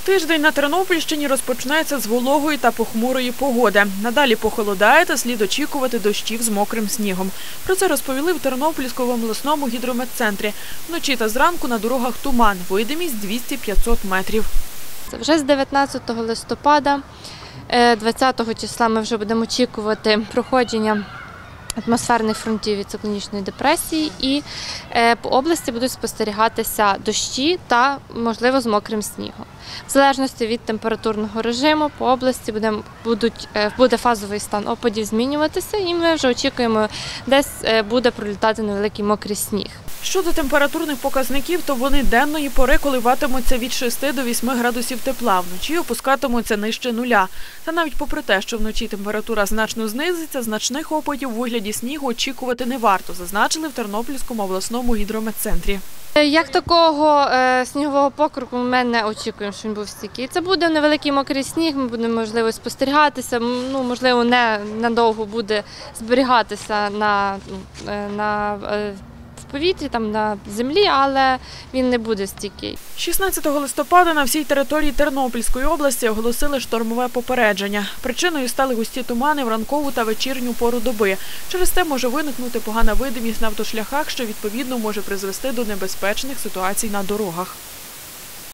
Тиждень на Тернопільщині розпочнеться з вологої та похмурої погоди. Надалі похолодає та слід очікувати дощів з мокрим снігом. Про це розповіли в Тернопільському обласному гідрометцентрі. Вночі та зранку на дорогах туман, видимість 200-500 метрів. Вже з 19 листопада, 20 числа ми вже будемо очікувати проходження атмосферних фронтів від циклонічної депресії, і по області будуть спостерігатися дощі та, можливо, з мокрим снігом. В залежності від температурного режиму по області буде фазовий стан опадів змінюватися, і ми вже очікуємо, десь буде пролітати невеликий мокрий сніг. Щодо температурних показників, то вони денної пори коливатимуться від 6 до 8 градусів тепла, вночі опускатимуться нижче нуля. Та навіть попри те, що вночі температура значно знизиться, значних опадів у вигляді снігу очікувати не варто, зазначили в Тернопільському обласному гідрометцентрі. Як такого снігового покроку ми не очікуємо, що він був стійкий. Це буде невеликий мокрий сніг, ми будемо, можливо, спостерігатися, можливо, не надовго буде зберігатися в повітрі, на землі, але він не буде стійкий. 16 листопада на всій території Тернопільської області оголосили штормове попередження. Причиною стали густі тумани в ранкову та вечірню пору доби. Через це може виникнути погана видимість на автошляхах, що відповідно може призвести до небезпечних ситуацій на дорогах.